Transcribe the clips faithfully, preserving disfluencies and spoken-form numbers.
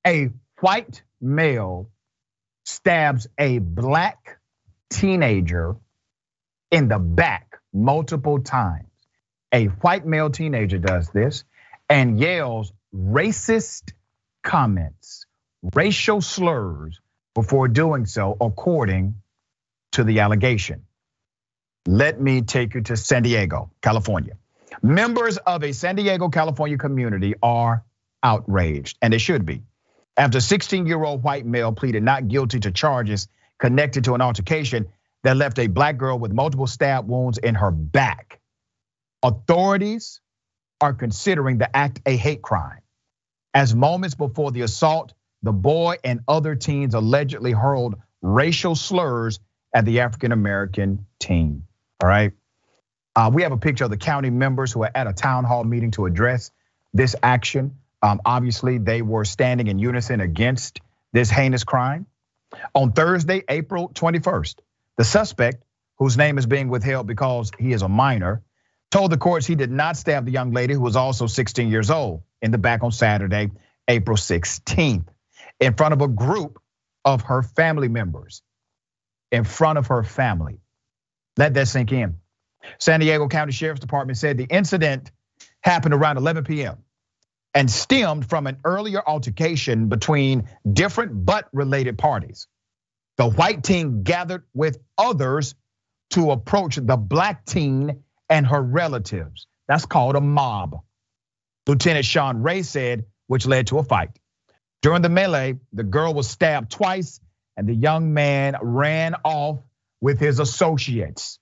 A white male stabs a black teenager in the back multiple times. A white male teenager does this and yells racist comments, racial slurs before doing so, according to the allegation. Let me take you to San Diego, California. Members of a San Diego, California community are outraged, and they should be, after a sixteen-year-old white male pleaded not guilty to charges connected to an altercation that left a black girl with multiple stab wounds in her back. Authorities are considering the act a hate crime, as moments before the assault, the boy and other teens allegedly hurled racial slurs at the African-American teen, all right? Uh, we have a picture of the county members who are at a town hall meeting to address this action. Um, obviously, they were standing in unison against this heinous crime. On Thursday, April twenty-first, the suspect, whose name is being withheld because he is a minor, told the courts he did not stab the young lady who was also sixteen years old in the back on Saturday, April sixteenth, in front of a group of her family members, in front of her family. Let that sink in. San Diego County Sheriff's Department said the incident happened around eleven p m and stemmed from an earlier altercation between different but related parties. The white teen gathered with others to approach the black teen and her relatives. That's called a mob. Lieutenant Sean Ray said, which led to a fight. During the melee, the girl was stabbed twice and the young man ran off with his associates.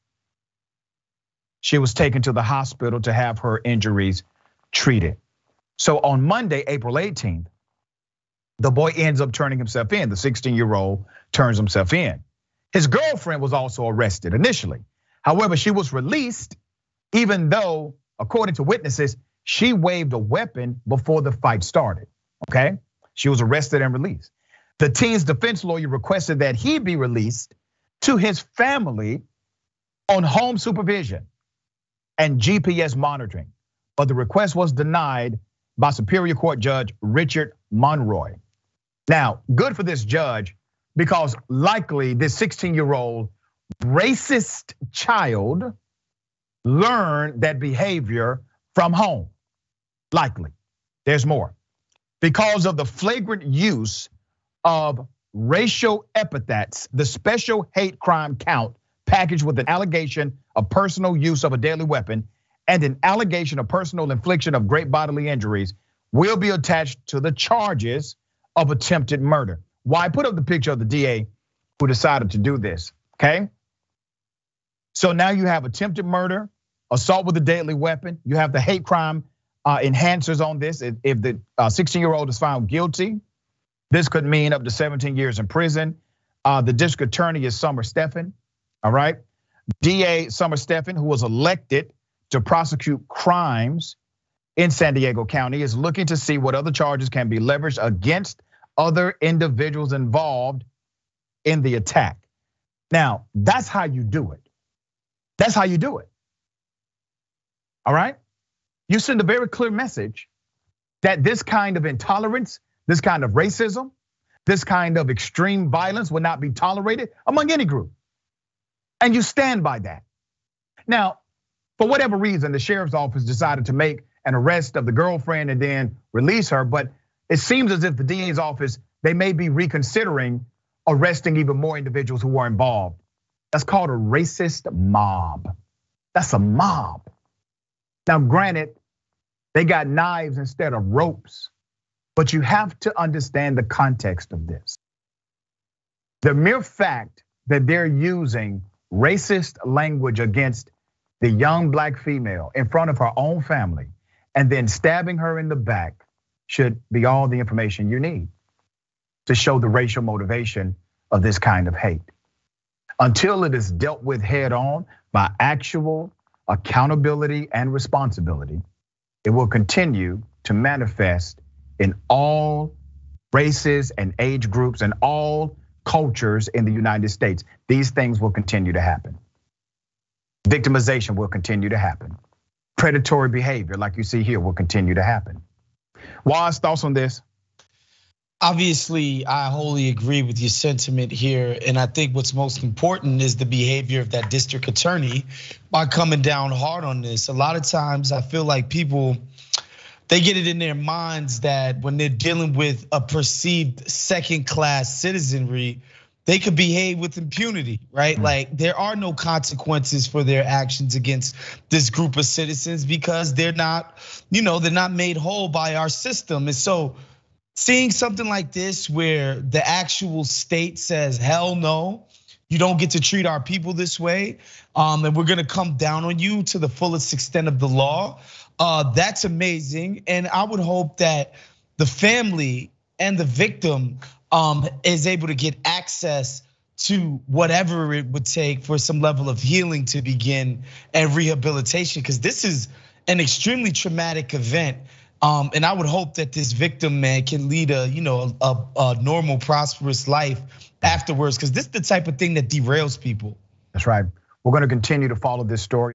She was taken to the hospital to have her injuries treated. So on Monday, April eighteenth, the boy ends up turning himself in. The sixteen-year-old turns himself in. His girlfriend was also arrested initially. However, she was released even though, according to witnesses, she waved a weapon before the fight started, okay? She was arrested and released. The teen's defense lawyer requested that he be released to his family on home supervision and G P S monitoring, but the request was denied by Superior Court Judge Richard Monroy. Now, good for this judge, because likely this sixteen-year-old racist child learned that behavior from home, likely. There's more. Because of the flagrant use of racial epithets, the special hate crime count packaged with an allegation of personal use of a deadly weapon and an allegation of personal infliction of great bodily injuries will be attached to the charges of attempted murder. Why? I put up the picture of the D A who decided to do this, okay? So now you have attempted murder, assault with a deadly weapon. You have the hate crime enhancers on this. If the sixteen-year-old is found guilty, this could mean up to seventeen years in prison. The district attorney is Summer Steffen, all right? D A Summer Steffen, who was elected to prosecute crimes in San Diego County, is looking to see what other charges can be leveraged against other individuals involved in the attack. Now, that's how you do it. That's how you do it. All right? You send a very clear message that this kind of intolerance, this kind of racism, this kind of extreme violence will not be tolerated among any group. And you stand by that. Now, for whatever reason, the sheriff's office decided to make an arrest of the girlfriend and then release her, but it seems as if the D A's office, they may be reconsidering arresting even more individuals who were involved. That's called a racist mob. That's a mob. Now, granted, they got knives instead of ropes, but you have to understand the context of this. The mere fact that they're using racist language against the young black female in front of her own family and then stabbing her in the back should be all the information you need to show the racial motivation of this kind of hate. Until it is dealt with head on by actual accountability and responsibility, it will continue to manifest in all races and age groups and all cultures in the United States. These things will continue to happen. Victimization will continue to happen. Predatory behavior, like you see here, will continue to happen. Wos, thoughts on this? Obviously, I wholly agree with your sentiment here. And I think what's most important is the behavior of that district attorney by coming down hard on this. A lot of times I feel like people, they get it in their minds that when they're dealing with a perceived second class citizenry, they could behave with impunity, right? Mm-hmm. Like there are no consequences for their actions against this group of citizens because they're not, you know, they're not made whole by our system. And so seeing something like this where the actual state says, hell no, you don't get to treat our people this way, um, and we're gonna come down on you to the fullest extent of the law, uh, that's amazing. And I would hope that the family and the victim um, is able to get access to whatever it would take for some level of healing to begin and rehabilitation, because this is an extremely traumatic event. Um, and I would hope that this victim, man, can lead a, you know, a, a normal, prosperous life afterwards, because this is the type of thing that derails people. That's right. We're going to continue to follow this story.